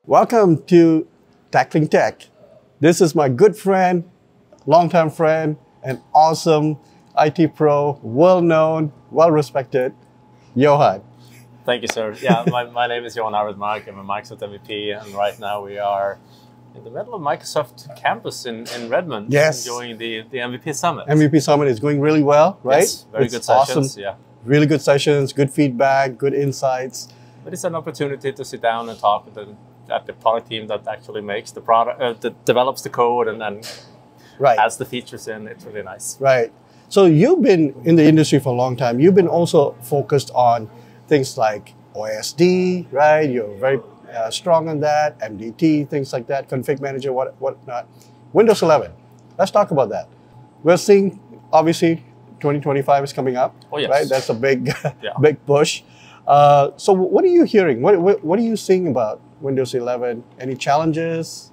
Welcome to Tackling Tech. This is my good friend, longtime friend, and awesome IT pro, well-known, well-respected, Johan. Thank you, sir. Yeah, my name is Johan Arwidmark. I'm a Microsoft MVP, and right now we are in the middle of Microsoft campus in Redmond, enjoying the MVP Summit. MVP Summit is going really well, right? Yes, very good sessions. Awesome. Yeah, really good sessions, good feedback, good insights. But it's an opportunity to sit down and talk with the product team that actually makes the product, that develops the code and adds the features in. It's really nice. Right. So you've been in the industry for a long time. You've been also focused on things like OSD, right? You're very strong on that, MDT, things like that, config manager, whatnot. Windows 11. Let's talk about that. We're seeing, obviously, 2025 is coming up. Oh, yes. Right? That's a big, big push. So what are you hearing? What are you seeing about Windows 11? Any challenges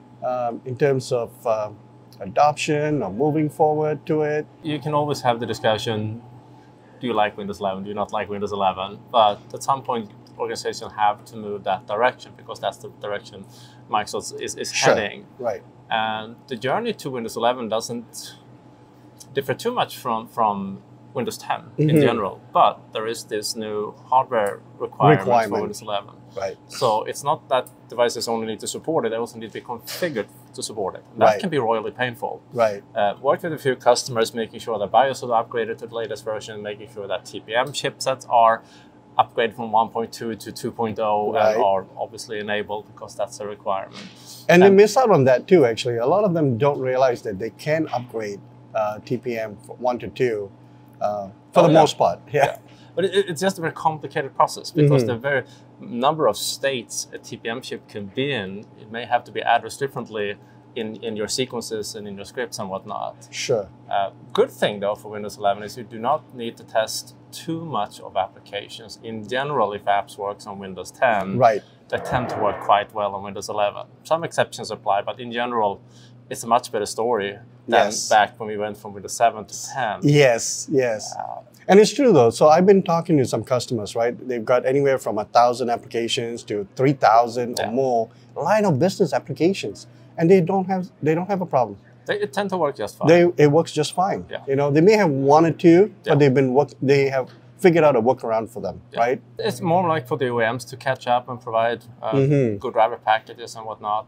in terms of adoption or moving forward to it? You can always have the discussion, do you like Windows 11? Do you not like Windows 11? But at some point, organizations have to move that direction because that's the direction Microsoft is heading. Right. And the journey to Windows 11 doesn't differ too much from Windows 10 in general, but there is this new hardware requirement for Windows 11. Right. So it's not that devices only need to support it, they also need to be configured to support it. And that can be royally painful. Right. Worked with a few customers, making sure that BIOS is upgraded to the latest version, making sure that TPM chipsets are upgraded from 1.2 to 2.0 and are obviously enabled because that's a requirement. And they miss out on that too, actually. A lot of them don't realize that they can upgrade TPM from 1 to 2 for the most part. Yeah. But it's just a very complicated process because the very number of states a TPM chip can be in, it may have to be addressed differently in your sequences and in your scripts and whatnot. Sure. Good thing though for Windows 11 is you do not need to test too much of applications. In general, if apps works on Windows 10, they tend to work quite well on Windows 11. Some exceptions apply, but in general, it's a much better story than back when we went from Windows 7 to 10. Yes, yes. And it's true though. So I've been talking to some customers, right? They've got anywhere from 1,000 applications to 3,000 or more line of business applications, and they don't have a problem. They tend to work just fine. It works just fine. Yeah. You know, they may have one or two, but they have figured out a workaround for them, right? It's more like for the OEMs to catch up and provide good driver packages and whatnot.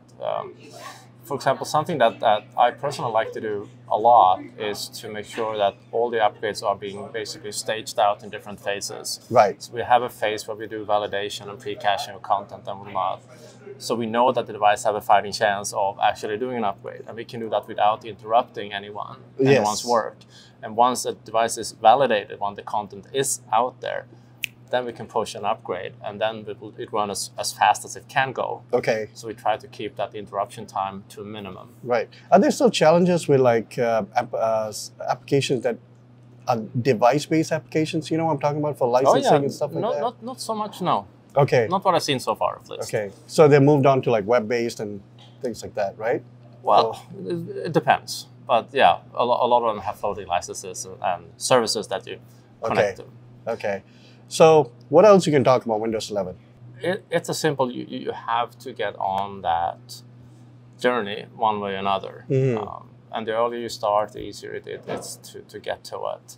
For example, something that I personally like to do a lot is to make sure that all the upgrades are being basically staged out in different phases. Right. So we have a phase where we do validation and pre-caching of content and whatnot. So we know that the device have a fighting chance of actually doing an upgrade. And we can do that without interrupting anyone's work. And once the device is validated, when the content is out there, then we can push an upgrade, and then it runs as fast as it can go. Okay. So we try to keep that interruption time to a minimum. Right. Are there still challenges with like applications that are device-based applications? You know what I'm talking about for licensing and stuff like that? Not so much, no. Okay. Not what I've seen so far, at least. Okay. So they moved on to like web-based and things like that, right? Well, it depends. But yeah, a lot of them have floating licenses and services that you connect to. Okay. So what else you can talk about Windows 11? It's a simple, you have to get on that journey one way or another. And the earlier you start, the easier it is to get to it.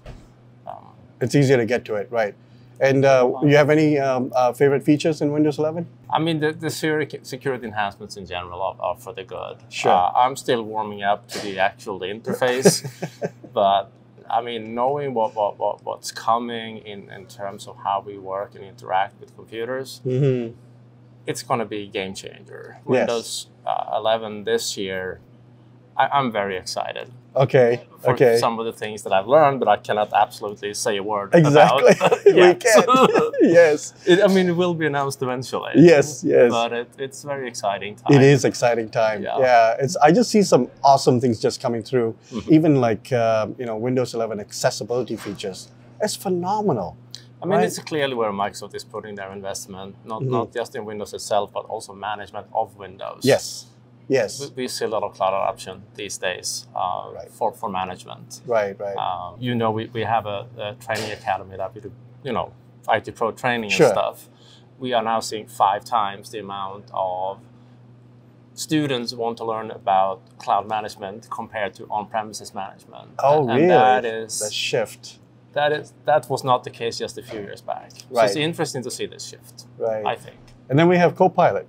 It's easier to get to it, right. And you have any favorite features in Windows 11? I mean, the security enhancements in general are for the good. Sure. I'm still warming up to the actual interface, but I mean, knowing what's coming in terms of how we work and interact with computers, it's going to be a game changer. Windows 11 this year, I'm very excited. Okay. For some of the things that I've learned, but I cannot absolutely say a word about. We can't. Yes. I mean, it will be announced eventually. Yes, yes. But it's very exciting time. It is exciting time. Yeah. I just see some awesome things just coming through. Even like Windows 11 accessibility features. It's phenomenal. I mean, it's clearly where Microsoft is putting their investment, not just in Windows itself, but also management of Windows. Yes. Yes. We see a lot of cloud adoption these days for management. Right, right. We have a training academy that we do, IT pro training and stuff. We are now seeing 5 times the amount of students want to learn about cloud management compared to on-premises management. Oh, and really? That is the shift. That was not the case just a few years back. So it's interesting to see this shift, I think. And then we have Copilot.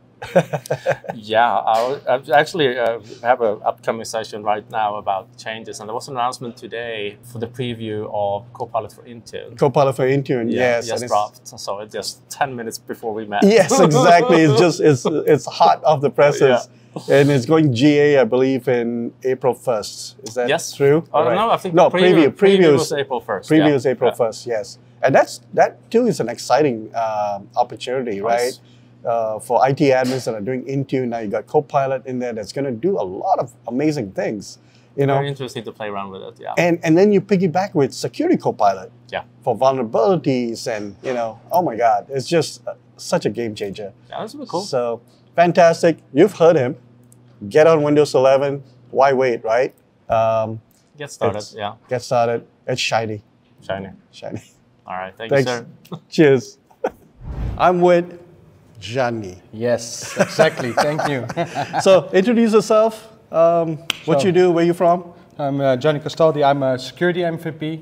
Yeah, I actually have an upcoming session right now about changes, and there was an announcement today for the preview of Copilot for Intune. Copilot for Intune, yes. It just dropped, so it's just 10 minutes before we met. Yes, exactly. It's hot off the presses. And it's going GA, I believe, in April 1st. Is that true? No, I think preview was April 1st. Preview is April 1st, yes. And that too is an exciting opportunity, right? For IT admins that are doing Intune, now you got Copilot in there that's going to do a lot of amazing things. Very interesting to play around with it, And then you piggyback with Security Copilot for vulnerabilities and, oh my God, it's just such a game changer. Yeah, that's really cool. So, fantastic. You've heard him. Get on Windows 11. Why wait, right? Get started, Get started. It's shiny. Shiny. All right, thanks. You, sir. Cheers. I'm with Gianni. Yes, exactly. Thank you. So, introduce yourself. What you do, where you from? I'm Gianni Castaldi. I'm a security MVP.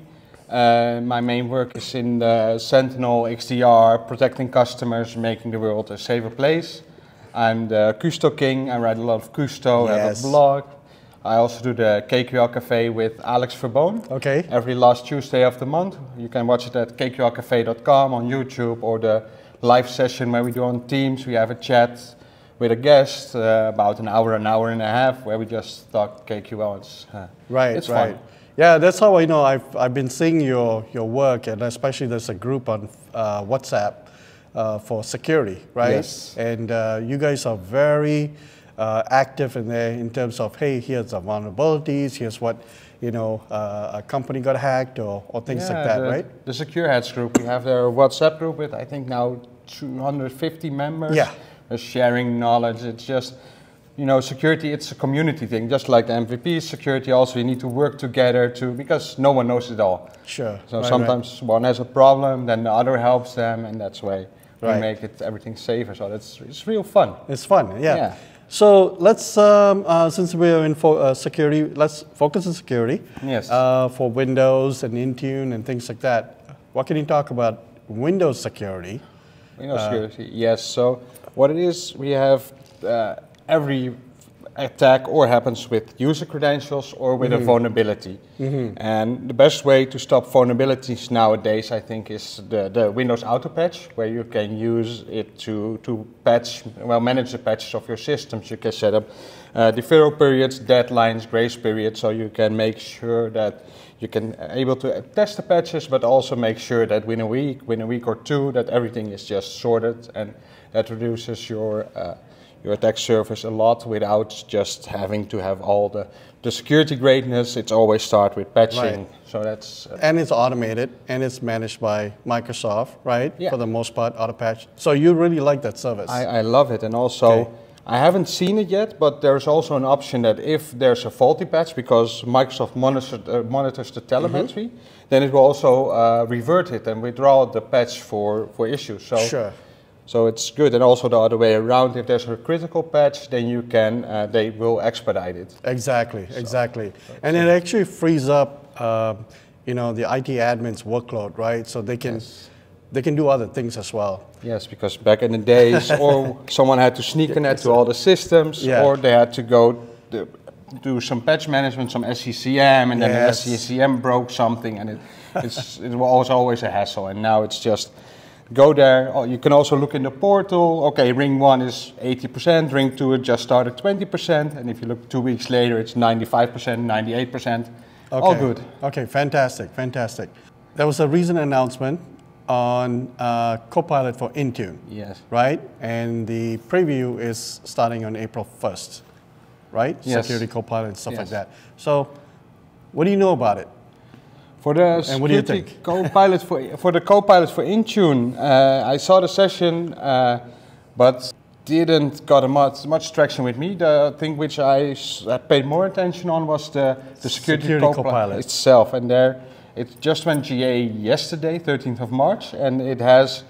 My main work is in the Sentinel, XDR, protecting customers, making the world a safer place. I'm the Custo King. I write a lot of Custo, I have a blog. I also do the KQL Cafe with Alex Verbone. Okay. Every last Tuesday of the month. You can watch it at kqlcafe.com on YouTube, or the live session where we do on Teams. We have a chat with a guest, about an hour and a half, where we just talk KQL. It's fun. Yeah, that's how I know. I've been seeing your work, and especially there's a group on WhatsApp for security, right? Yes. And you guys are very active in there in terms of, hey, here's the vulnerabilities, here's what, a company got hacked or things like that, right? The Secure Heads group, we have their WhatsApp group with, I think now 250 members. Yeah. Sharing knowledge. It's just, security, it's a community thing, just like the MVP security. Also, you need to work together because no one knows it all. Sure. So sometimes one has a problem, then the other helps them, and that's why we make everything safer. So it's real fun. It's fun, yeah. So let's, since we're in security, let's focus on security. Yes. For Windows and Intune and things like that. What can you talk about Windows security? Windows security, yes. So what it is, we have every attack or happens with user credentials or with a vulnerability. And the best way to stop vulnerabilities nowadays, I think, is the Windows Autopatch, where you can use it to manage the patches of your systems. You can set up deferral periods, deadlines, grace periods, so you can make sure that you can able to test the patches, but also make sure that within a week or two, that everything is just sorted, and that reduces your attack surface a lot without just having to have all the security greatness. It's always start with patching. So that's and it's automated and it's managed by Microsoft, right? Yeah. For the most part, Autopatch. So you really like that service? I love it, and also I haven't seen it yet, but there's also an option that if there's a faulty patch, because Microsoft monitors the telemetry, then it will also revert it and withdraw the patch for issues. So So it's good, and also the other way around. If there's a critical patch, then you can they will expedite it. Exactly, and it actually frees up the IT admin's workload, right? So they can do other things as well. Yes, because back in the days, or someone had to sneak in to all the systems, or they had to go do some patch management, some SCCM, and then the SCCM broke something, and it was always a hassle. And now it's just go there. You can also look in the portal. Okay, ring 1 is 80%, ring 2 it just started 20%, and if you look 2 weeks later, it's 95%, 98%. All good. Okay, fantastic. There was a recent announcement on Copilot for Intune. Yes. Right? And the preview is starting on April 1st, right? Yes. Security Copilot and stuff like that. So, what do you know about it? For the Security Copilot for the Copilot for Intune, I saw the session, but didn't got much traction with me. The thing which I paid more attention on was the Security Copilot itself, and it just went GA yesterday, 13th of March, and it has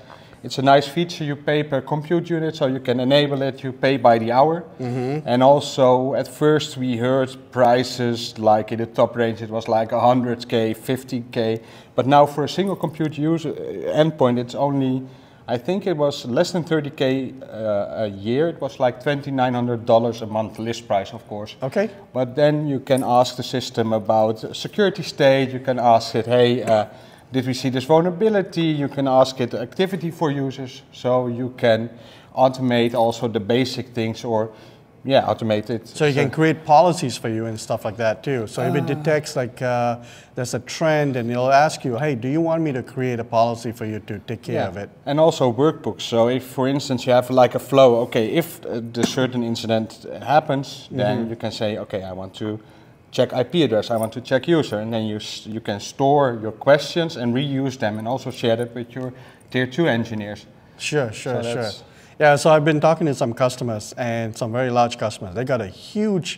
It's a nice feature. You pay per compute unit, so you can enable it. You pay by the hour. And also, at first we heard prices like in the top range, it was like 100K, 50K. But now for a single compute user endpoint, it's only, I think it was less than 30K a year. It was like $2,900 a month list price, of course. Okay. But then you can ask the system about security state. You can ask it, hey, did we see this vulnerability? You can ask it activity for users, so you can automate also the basic things, or automate it. So you can create policies for you and stuff like that too. So if it detects like there's a trend, and it'll ask you, hey, do you want me to create a policy for you to take care of it? And also workbooks. So if, for instance, you have like a flow, okay, if the certain incident happens, then you can say, okay, I want to check IP address, I want to check user, and then you can store your questions and reuse them, and also share that with your tier 2 engineers. Sure. Yeah, so I've been talking to some customers, and some very large customers. They got a huge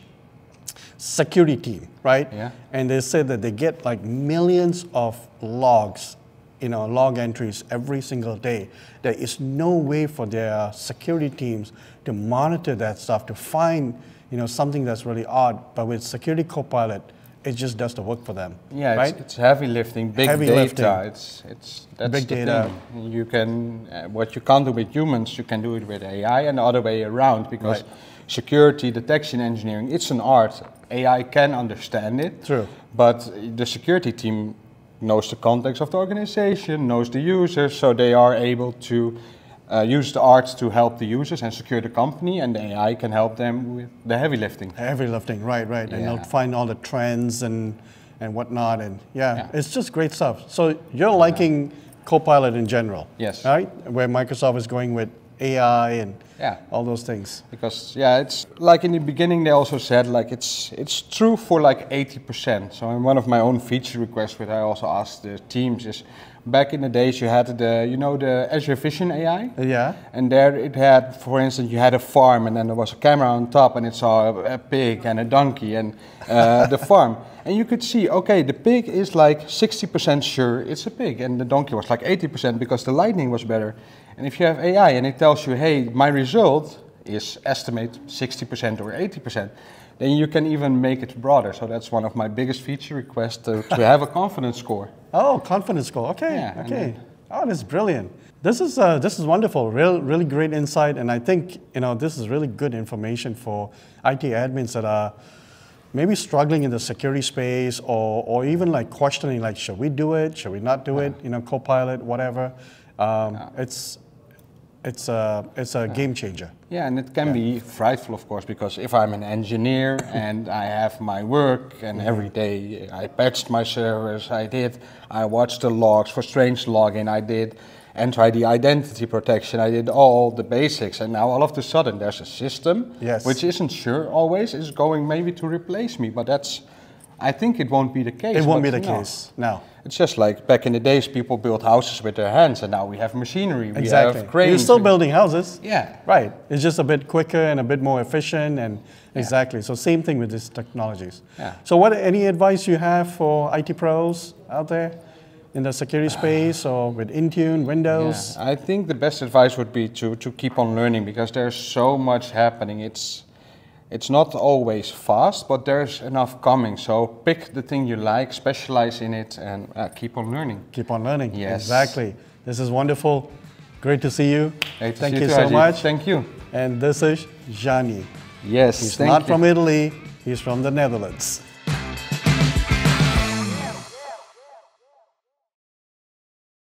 security team, right? Yeah. And they say that they get like millions of logs, log entries every single day. There is no way for their security teams to monitor that stuff, to find something that's really odd. But with Security Copilot, it just does the work for them. Yeah, right? it's heavy lifting, big heavy data. Lifting. That's big the data. thing. You can what you can't do with humans, you can do it with AI, and the other way around, because security detection engineering, it's an art. AI can understand it. True. But the security team knows the context of the organization, knows the users, so they are able to use the art to help the users and secure the company, and the AI can help them with the heavy lifting. Heavy lifting, right. Yeah. And they'll find all the trends and whatnot, and it's just great stuff. So you're liking Copilot in general? Yes. Right? Where Microsoft is going with AI and all those things. Because it's like in the beginning they also said like it's true for like 80%. So in one of my own feature requests, which I also asked the teams, is back in the days you had the Azure Vision AI. Yeah. And there it had, for instance, you had a farm, and then there was a camera on top, and it saw a pig and a donkey and the farm. And you could see, okay, the pig is like 60% sure it's a pig, and the donkey was like 80% because the lighting was better. And if you have AI and it tells you, hey, my result is estimate 60% or 80%, then you can even make it broader. So that's one of my biggest feature requests, to have a confidence score. Oh, confidence score. Okay. Yeah, okay. Oh, that's brilliant. This is wonderful. Really great insight, and I think this is really good information for IT admins that are maybe struggling in the security space, or even like questioning, like, should we do it? Should we not do it? Copilot, whatever. It's a game changer. Yeah, and it can be frightful, of course, because if I'm an engineer and I have my work, and every day I patched my servers, I watched the logs for strange login, I did anti-ID identity protection, I did all the basics, and now all of a sudden there's a system which isn't sure always is going maybe to replace me, but I think it won't be the case. It won't be the case, no. It's just like back in the days, people built houses with their hands, and now we have machinery, we have cranes. You're still building houses. Yeah. Right. It's just a bit quicker and a bit more efficient, and exactly. So same thing with these technologies. Yeah. So any advice you have for IT pros out there in the security space, or with Intune, Windows? Yeah. I think the best advice would be to keep on learning, because there's so much happening. It's not always fast, but there's enough coming. So pick the thing you like, specialize in it, and keep on learning. Keep on learning. Yes. Exactly. This is wonderful. Great to see you. Thank you so much. Thank you. And this is Gianni. Yes, He's not from Italy. He's from the Netherlands.